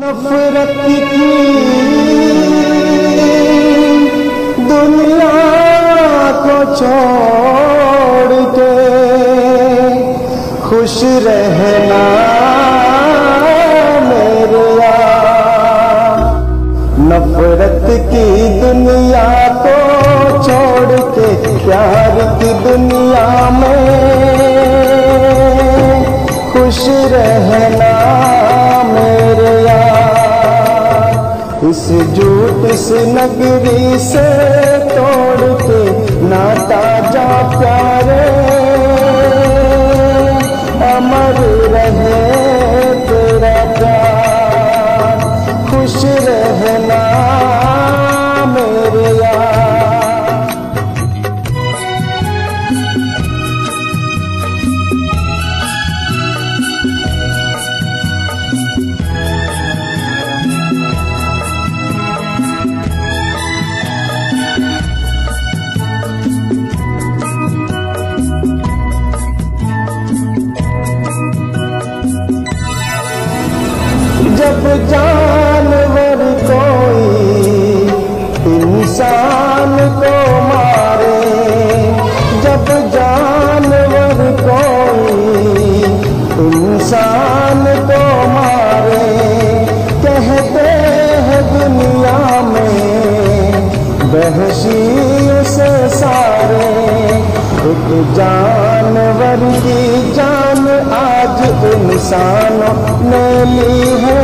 नफरत की दुनिया को छोड़ के खुश रहना मेरे यार। नफरत की दुनिया को छोड़ के प्यार की दुनिया में खुश रहना मेरे यार। इस झूठ से नगरी से तोड़ के नाता जा प्यारे अमर रहे तेरा प्यार। खुश रहना मेरे यार। जब जानवर कोई इंसान को मारे, जब जानवर कोई इंसान को मारे, कहते हैं दुनिया में वहशी से सारे। एक जानवर की जान आज इंसानों ने ली है,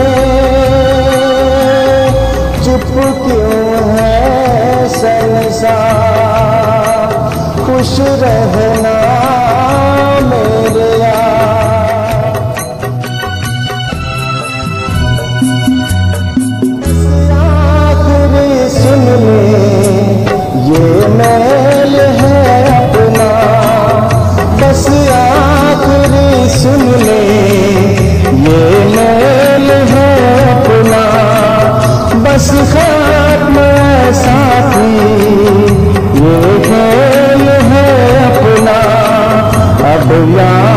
चुप क्यों है संसार। खुश रहना मेरे यार। आखिरी सुन ले ये मेल है अपना, बस आखिरी सुन ले ये मेल है अपना। बस खात्मा साथी ये खेल है अपना। अब यार